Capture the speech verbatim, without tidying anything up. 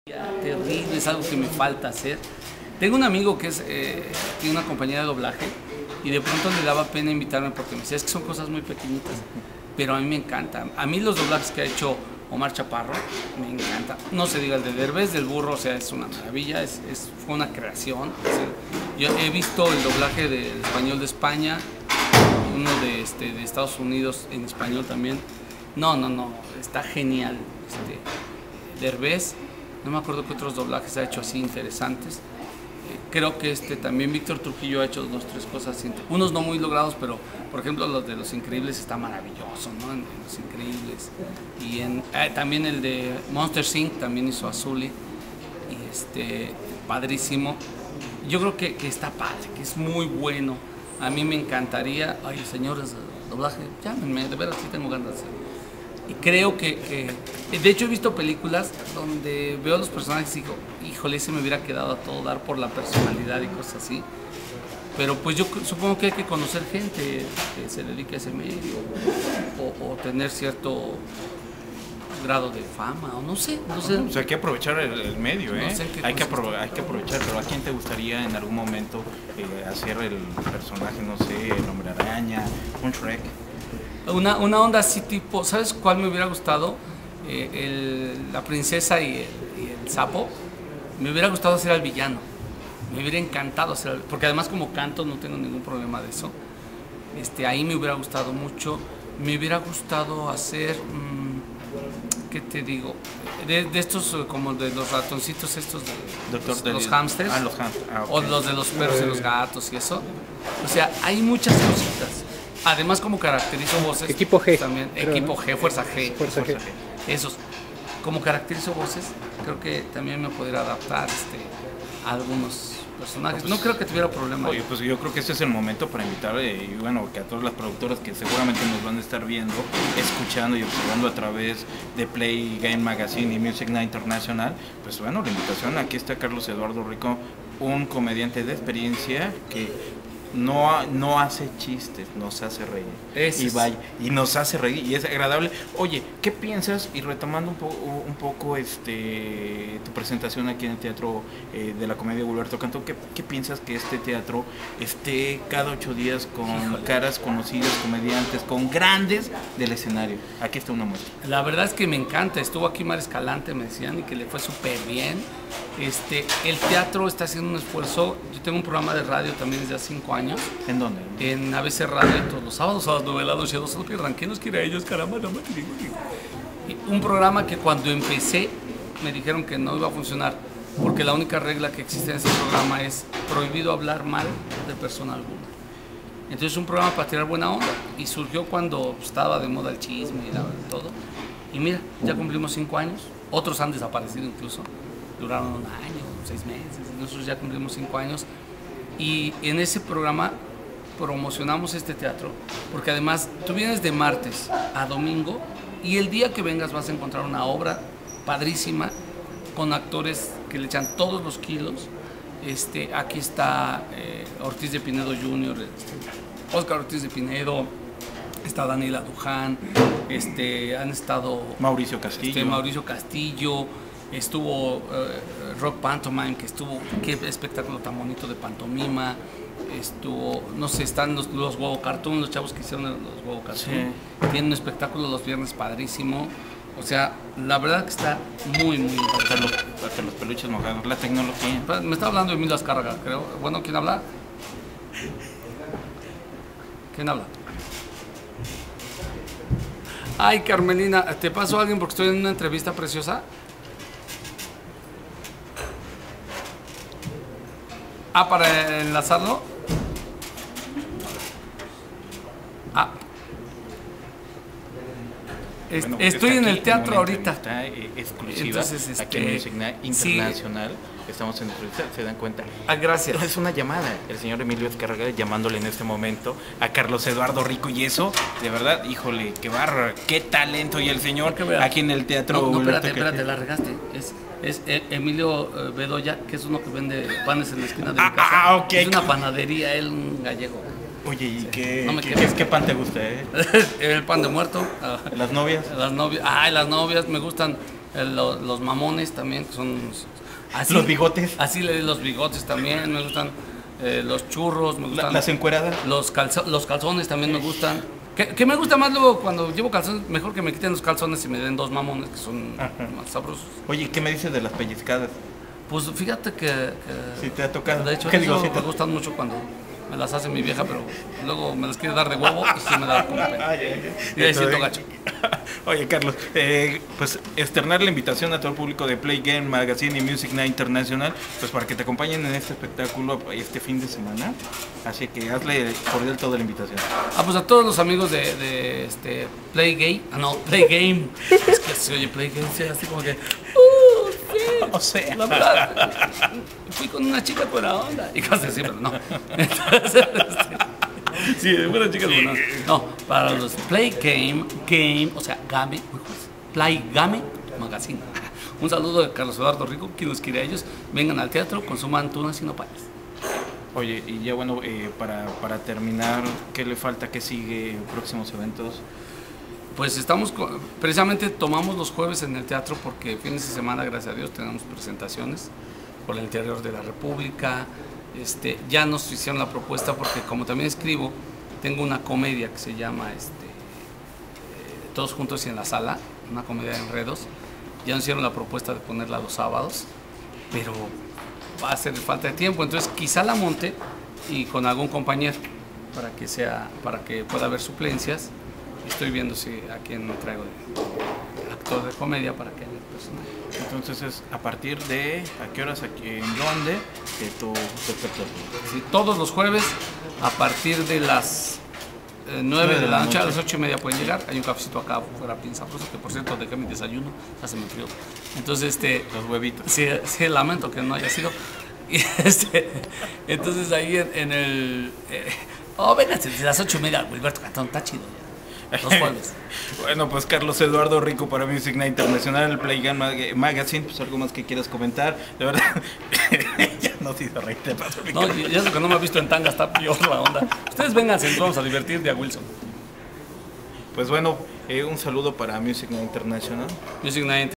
Terrible, es algo que me falta hacer. Tengo un amigo que es, eh, tiene una compañía de doblaje y de pronto le daba pena invitarme porque me decía, es que son cosas muy pequeñitas, pero a mí me encanta. A mí los doblajes que ha hecho Omar Chaparro, me encanta. No se diga el de Derbez, del burro, o sea, es una maravilla, es, es, fue una creación. Es, yo he visto el doblaje del español de España, uno de, este, de Estados Unidos en español también. No, no, no, está genial. Este, Derbez, no me acuerdo qué otros doblajes ha hecho así interesantes. Eh, creo que este también Víctor Trujillo ha hecho dos, tres cosas, unos no muy logrados, pero por ejemplo los de Los Increíbles está maravilloso, ¿no? En, en Los Increíbles. Y en, eh, también el de Monsters incorporated también hizo a Sully. Y este, padrísimo. Yo creo que, que está padre, que es muy bueno. A mí me encantaría, ay señores de doblaje, llámenme, de veras sí tengo ganas de hacerlo. Y creo que, que, de hecho he visto películas donde veo a los personajes y digo, híjole, se me hubiera quedado a todo dar por la personalidad y cosas así. Pero pues yo supongo que hay que conocer gente que se dedique a ese medio o, o tener cierto grado de fama, o no sé, no sé. O sea, hay que aprovechar el, el medio, ¿eh? No sé hay, que hay que aprovechar, pero ¿a quién te gustaría en algún momento eh, hacer el personaje, no sé, el Hombre Araña, un Shrek? Una, una onda así tipo, ¿sabes cuál me hubiera gustado? Eh, el, la princesa y el, y el sapo. Me hubiera gustado hacer al villano. Me hubiera encantado hacer, porque además como canto no tengo ningún problema de eso. Este, ahí me hubiera gustado mucho. Me hubiera gustado hacer, mmm, ¿qué te digo? De, de estos como de los ratoncitos estos, de, Doctor los, de, los hámsters. Ah, los hámsters. Ah, okay. O los de los perros y los gatos y eso. O sea, hay muchas cositas. Además, como caracterizo voces. Equipo G. También, Creo, equipo ¿no? G, Fuerza G. Fuerza G. Esos. Como caracterizo voces, creo que también me podría adaptar este, a algunos personajes. Pues, no creo que tuviera problema. Oye, pues yo creo que este es el momento para invitar, eh, y bueno, que a todas las productoras que seguramente nos van a estar viendo, escuchando y observando a través de Play Game Magazine y Music Night International, pues bueno, la invitación, aquí está Carlos Eduardo Rico, un comediante de experiencia que no, no hace chistes, nos hace reír. Ese y vaya, y nos hace reír y es agradable. Oye, ¿qué piensas? Y retomando un, po un poco este tu presentación aquí en el Teatro eh, de la Comedia Gilberto Cantó, ¿qué, ¿qué piensas que este teatro esté cada ocho días con Híjole. caras conocidas, comediantes, con grandes del escenario? Aquí está una muestra. La verdad es que me encanta. Estuvo aquí Mar Escalante, me decían, y que le fue súper bien. Este, el teatro está haciendo un esfuerzo. Yo tengo un programa de radio también desde hace cinco años. ¿En dónde? En A B C Radio, todos los sábados a las nueve de la noche, no se lo pierdan. ¿Quién nos quiere a ellos? Caramba, no me digo, digo. Un programa que cuando empecé me dijeron que no iba a funcionar, porque la única regla que existe en ese programa es prohibido hablar mal de persona alguna. Entonces un programa para tirar buena onda, y surgió cuando estaba de moda el chisme y la, todo. Y mira, ya cumplimos cinco años, otros han desaparecido incluso. Duraron un año, seis meses, nosotros ya cumplimos cinco años y en ese programa promocionamos este teatro, porque además tú vienes de martes a domingo y el día que vengas vas a encontrar una obra padrísima con actores que le echan todos los kilos. Este, aquí está eh, Ortiz de Pinedo junior, este, Oscar Ortiz de Pinedo, está Daniela Duján, este, han estado Mauricio Castillo, este, Mauricio Castillo. Estuvo uh, Rock Pantomime, que estuvo, qué espectáculo tan bonito de pantomima. Estuvo, no sé, están los, los Huevo Cartoon, los chavos que hicieron los Huevo Cartoon. Sí. Tienen un espectáculo los viernes padrísimo. O sea, la verdad que está muy, muy hasta los, hasta los peluches mojados, la tecnología. Me está hablando Emilio Azcárraga, creo. Bueno, ¿quién habla? ¿Quién habla? Ay, Carmelina, ¿te pasó a alguien porque estoy en una entrevista preciosa? Ah, para enlazarlo. Ah. Es, bueno, estoy en el teatro ahorita. Está eh, exclusiva. Entonces, este, aquí en Music Night International. Sí. Estamos en entrevista, se dan cuenta. Ah, gracias. Es una llamada. El señor Emilio Azcárraga llamándole en este momento a Carlos Eduardo Rico, y eso, de verdad, híjole, qué barra, qué talento. Y el señor aquí en el teatro. No, no espérate, espérate, la regaste. Es, es Emilio Bedoya, que es uno que vende panes en la esquina de mi casa. Ah, ok. Es una panadería, él un gallego. Oye, ¿y sí. qué, no ¿qué, qué, qué pan te gusta, eh? El pan de muerto. ¿Las novias? Las novias, ay, las novias me gustan eh, lo, los mamones también, que son... Así, los bigotes. Así le los bigotes también, me gustan eh, los churros, me gustan... La, las encueradas. Los, calzo, los calzones también me gustan. ¿Qué, ¿Qué me gusta más luego cuando llevo calzones? Mejor que me quiten los calzones y me den dos mamones, que son Ajá. más sabrosos. Oye, ¿qué me dices de las pellizcadas? Pues fíjate que... que sí te ha tocado. De hecho, ¿Qué eso digo, me gustan mucho cuando me las hace mi vieja, pero luego me las quiere dar de huevo y sí me da como pena. Y ahí siento gacho. Oye, Carlos, eh, pues externar la invitación a todo el público de Play Game Magazine y Music Night Internacional, pues para que te acompañen en este espectáculo este fin de semana. Así que hazle cordial toda la invitación. Ah, pues a todos los amigos de, de este Play Game, ah no, Play Game. Es que se oye Play Game, sí, así como que. Uh, sí, o sea, la verdad, fui con una chica buena onda. Y casi así, pero no. Entonces, este, sí, buena chica buena onda. No, para los Play Game, Game, o sea, Game, Play Game Magazine. Un saludo de Carlos Eduardo Rico, quien los quiere a ellos. Vengan al teatro, consuman tunas y nopales. Oye, y ya bueno, eh, para, para terminar, ¿qué le falta? ¿Qué sigue? ¿Próximos eventos? Pues estamos, precisamente tomamos los jueves en el teatro porque fines de semana, gracias a Dios, tenemos presentaciones por el interior de la República. Este, ya nos hicieron la propuesta porque como también escribo, tengo una comedia que se llama este, eh, Todos Juntos y en la Sala, una comedia de enredos. Ya nos hicieron la propuesta de ponerla los sábados, pero va a hacer falta de tiempo, entonces quizá la monte y con algún compañero para que sea, para que pueda haber suplencias. Estoy viendo si a quién me traigo de actor de comedia para que haya el personaje. Entonces es a partir de ¿a qué horas, aquí, en dónde de tu espectáculo? Sí, todos los jueves a partir de las eh, nueve de la noche a las ocho y media pueden llegar. Hay un cafecito acá afuera bien sabroso, que por cierto dejé mi desayuno, hace muy frío. Entonces este los huevitos. Sí, sí, lamento que no haya sido. Y este, entonces ahí en, en el eh, oh, véngase, de las ocho y media, Wilberto Cantón, está chido ya. Los jueves. Bueno, pues Carlos Eduardo Rico para Music Night Internacional, el Play Game Magazine, pues algo más que quieras comentar, de verdad, ya no te hizo reír, te paso. No, y eso que no me ha visto en tanga, está peor la onda. Ustedes vengan, nos vamos a divertir de a Wilson. Pues bueno, eh, un saludo para Music Night Internacional. Music Night